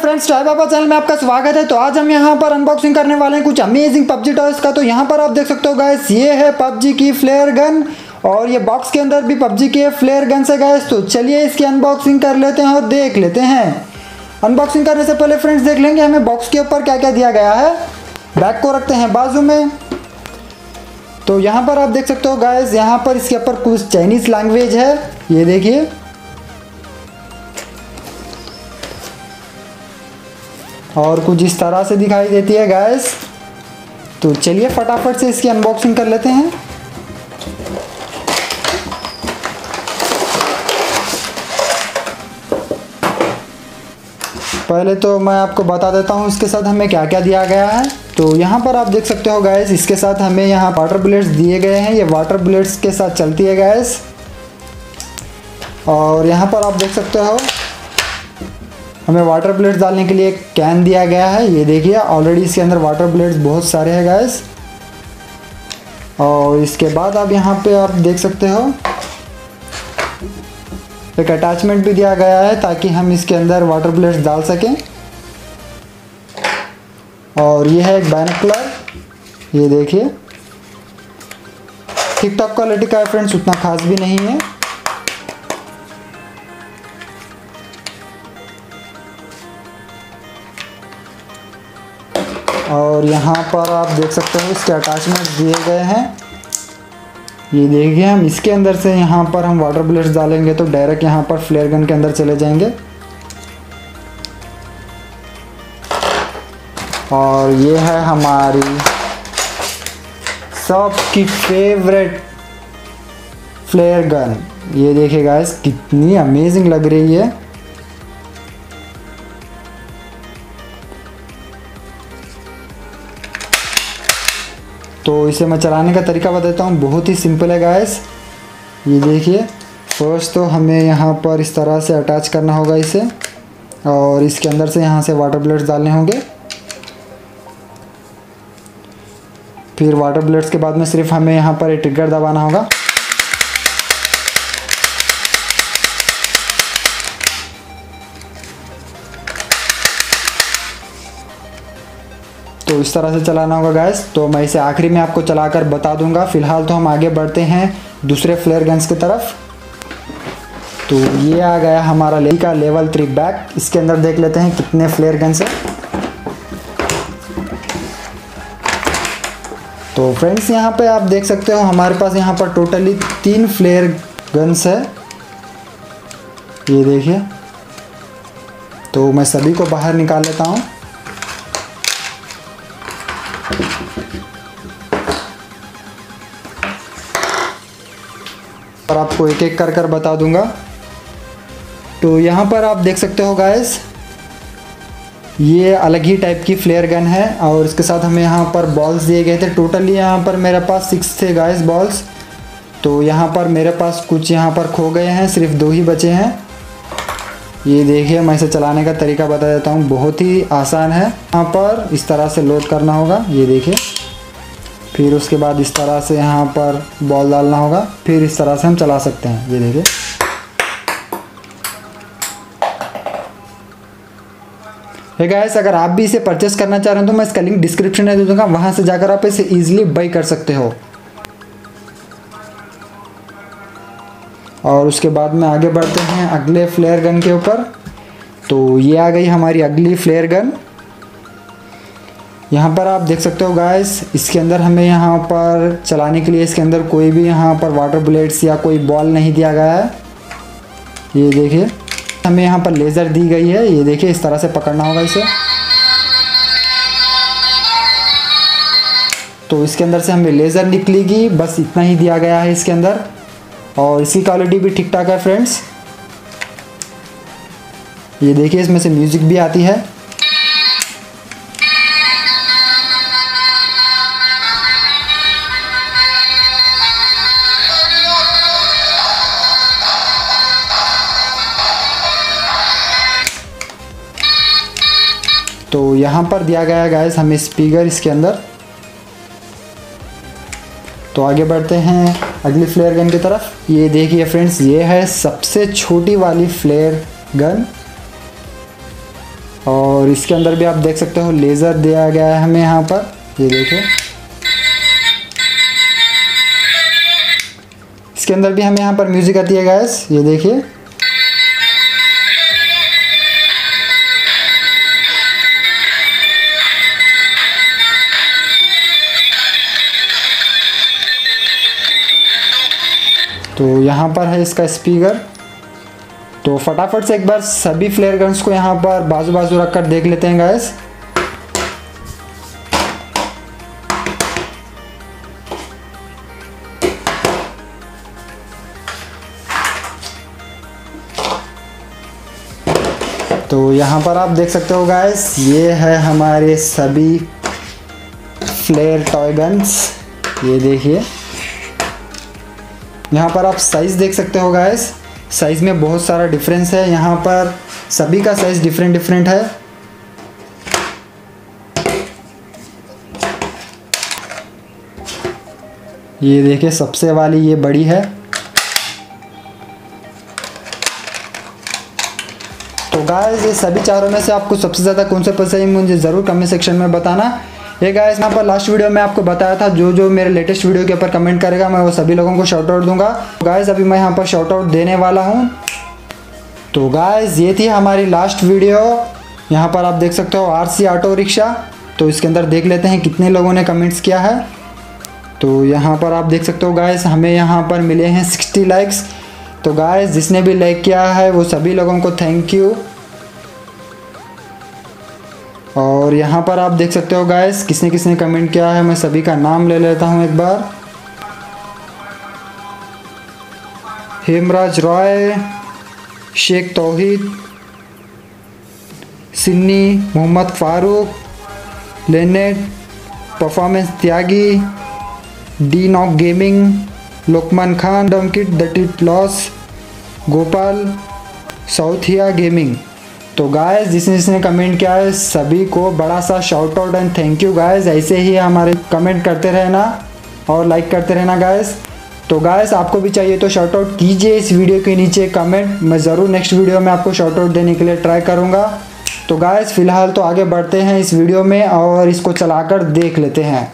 Friends, toy पापा channel में आपका स्वागत है। तो आज हम यहाँ पर अनबॉक्सिंग करने वाले हैं कुछ अमेजिंग पबजी टॉयज का। तो यहाँ पर आप देख सकते हो गाइस, ये है पबजी की फ्लेयर गन और ये बॉक्स के अंदर भी पबजी की फ्लेयर गन से गाइस। तो चलिए इसकी अनबॉक्सिंग कर लेते हैं और देख लेते हैं। अनबॉक्सिंग करने से पहले फ्रेंड्स देख लेंगे हमें बॉक्स के ऊपर क्या क्या दिया गया है। बैग को रखते हैं बाजू में। तो यहाँ पर आप देख सकते हो गाइस, यहाँ पर इसके ऊपर कुछ चाइनीज़ लैंग्वेज है, ये देखिए। और कुछ इस तरह से दिखाई देती है गाइस। तो चलिए फटाफट से इसकी अनबॉक्सिंग कर लेते हैं। पहले तो मैं आपको बता देता हूँ इसके साथ हमें क्या क्या दिया गया है। तो यहाँ पर आप देख सकते हो गाइस, इसके साथ हमें यहाँ वाटर बुलेट्स दिए गए हैं। ये वाटर बुलेट्स के साथ चलती है गाइस। और यहाँ पर आप देख सकते हो हमें वाटर बुलेट्स डालने के लिए एक कैन दिया गया है, ये देखिए। ऑलरेडी इसके अंदर वाटर बुलेट्स बहुत सारे हैं गाइस। और इसके बाद आप यहाँ पे आप देख सकते हो एक अटैचमेंट भी दिया गया है ताकि हम इसके अंदर वाटर बुलेट्स डाल सकें। और ये है एक बाइनोकुलर, ये देखिए। ठीक ठाक क्वालिटी का है फ्रेंड्स, उतना खास भी नहीं है। और यहाँ पर आप देख सकते हो इसके अटैचमेंट दिए गए हैं, ये देखिए। हम इसके अंदर से यहाँ पर हम वाटर बुलेट्स डालेंगे तो डायरेक्ट यहाँ पर फ्लेयर गन के अंदर चले जाएंगे। और ये है हमारी सबकी फेवरेट फ्लेयर गन, ये देखिए गाइस कितनी अमेजिंग लग रही है। तो इसे मैं चलाने का तरीका बताता हूँ, बहुत ही सिंपल है गाइस। ये देखिए, फर्स्ट तो हमें यहाँ पर इस तरह से अटैच करना होगा इसे, और इसके अंदर से यहाँ से वाटर बुलेट्स डालने होंगे। फिर वाटर बुलेट्स के बाद में सिर्फ हमें यहाँ पर एक ट्रिगर दबाना होगा। तो इस तरह से चलाना होगा गाइस। तो मैं इसे आखिरी में आपको चलाकर बता दूंगा। फिलहाल तो हम आगे बढ़ते हैं दूसरे फ्लेयर गन्स की तरफ। तो ये आ गया हमारा लेवल 3 बैग। इसके अंदर देख लेते हैं कितने फ्लेयर गन्स है। तो फ्रेंड्स यहाँ पे आप देख सकते हो हमारे पास यहाँ पर टोटली 3 फ्लेयर गन्स है, ये देखिए। तो मैं सभी को बाहर निकाल लेता हूँ। और आपको एक एक कर बता दूंगा। तो यहाँ पर आप देख सकते हो गाइस, ये अलग ही टाइप की फ्लेयर गन है। और इसके साथ हमें यहाँ पर बॉल्स दिए गए थे। टोटली यहाँ पर मेरे पास 6 थे गाइस बॉल्स। तो यहाँ पर मेरे पास कुछ यहाँ पर खो गए हैं, सिर्फ 2 ही बचे हैं। ये देखिए, मैं इसे चलाने का तरीका बता देता हूँ, बहुत ही आसान है। यहाँ पर इस तरह से लोड करना होगा, ये देखिए। फिर उसके बाद इस तरह से यहाँ पर बॉल डालना होगा, फिर इस तरह से हम चला सकते हैं, ये देखिए। हे गाइस, अगर आप भी इसे परचेस करना चाह रहे हो तो मैं इसका लिंक डिस्क्रिप्शन में दे दूंगा, वहां से जाकर आप इसे इजीली बाई कर सकते हो। और उसके बाद में आगे बढ़ते हैं अगले फ्लेयर गन के ऊपर। तो ये आ गई हमारी अगली फ्लेयर गन। यहाँ पर आप देख सकते हो गाइस, इसके अंदर हमें यहाँ पर चलाने के लिए इसके अंदर कोई भी यहाँ पर वाटर बुलेट्स या कोई बॉल नहीं दिया गया है, ये देखिए। हमें यहाँ पर लेज़र दी गई है, ये देखिए। इस तरह से पकड़ना होगा इसे। तो इसके अंदर से हमें लेज़र निकलेगी, बस इतना ही दिया गया है इसके अंदर। और इसकी क्वालिटी भी ठीक ठाक है फ्रेंड्स, ये देखिए। इसमें से म्यूजिक भी आती है। तो यहाँ पर दिया गया है गाइस हमें स्पीकर इसके अंदर। तो आगे बढ़ते हैं अगली फ्लेयर गन की तरफ। ये देखिए फ्रेंड्स, ये है सबसे छोटी वाली फ्लेयर गन। और और इसके अंदर भी आप देख सकते हो लेज़र दिया गया है हमें यहाँ पर, ये देखिए। इसके अंदर भी हमें यहाँ पर म्यूज़िक आती है गाइस, ये देखिए। तो यहाँ पर है इसका स्पीकर। तो फटाफट से एक बार सभी फ्लेयर गन्स को यहाँ पर बाजू बाजू रख कर देख लेते हैं गाइस। तो यहाँ पर आप देख सकते हो गाइस, ये है हमारे सभी फ्लेयर टॉय गन्स, ये देखिए। यहाँ पर आप साइज़ देख सकते हो गाइस, साइज़ में बहुत सारा डिफरेंस है। यहाँ पर सभी का साइज़ डिफरेंट है। ये देखिए, सबसे वाली ये बड़ी है। तो गाइस, ये सभी चारों में से आपको सबसे ज़्यादा कौन सा पसंद है मुझे ज़रूर कमेंट सेक्शन में बताना। ये गाइस, यहाँ पर लास्ट वीडियो में आपको बताया था जो मेरे लेटेस्ट वीडियो के ऊपर कमेंट करेगा मैं वो सभी लोगों को शाउट आउट दूंगा। गाइस, अभी मैं यहाँ पर शाउट आउट देने वाला हूँ। तो गाइस, ये थी हमारी लास्ट वीडियो। यहाँ पर आप देख सकते हो RC ऑटो रिक्शा। तो इसके अंदर देख लेते हैं कितने लोगों ने कमेंट्स किया है। तो यहाँ पर आप देख सकते हो गाइस, हमें यहाँ पर मिले हैं 60 लाइक्स। तो गाइस, जिसने भी लाइक किया है वो सभी लोगों को थैंक यू। और यहाँ पर आप देख सकते हो गाइस, किसने किसने कमेंट किया है, मैं सभी का नाम ले लेता हूँ एक बार। हेमराज रॉय, शेख तौहीद, सिन्नी, मोहम्मद फारूक, लेनेट, performance Tyagi, D knock gaming, Lokman Khan, डमकिट द टिट लॉस, गोपाल, साउथिया गेमिंग। तो गाइस, जिसने कमेंट किया है सभी को बड़ा सा shout out and thank you guys. ऐसे ही हमारे कमेंट करते रहना और लाइक करते रहना गाइस। तो गाइस, आपको भी चाहिए तो शाउट आउट कीजिए इस वीडियो के नीचे कमेंट। मैं ज़रूर नेक्स्ट वीडियो में आपको शाउट आउट देने के लिए ट्राई करूँगा। तो गाइस, फ़िलहाल तो आगे बढ़ते हैं इस वीडियो में और इसको चलाकर देख लेते हैं।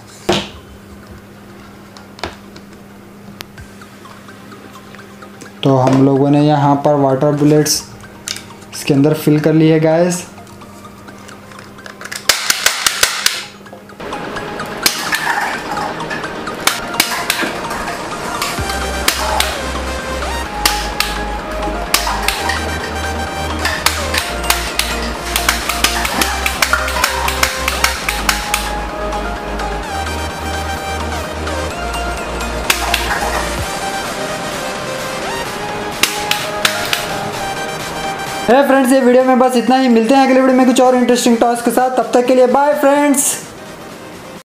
तो हम लोगों ने यहाँ पर वाटर बुलेट्स इसके अंदर फिल कर ली है गाइस। फ्रेंड्स, ये वीडियो में बस इतना ही। मिलते हैं अगले वीडियो में कुछ और इंटरेस्टिंग टॉयज के साथ। तब तक के लिए बाय फ्रेंड्स।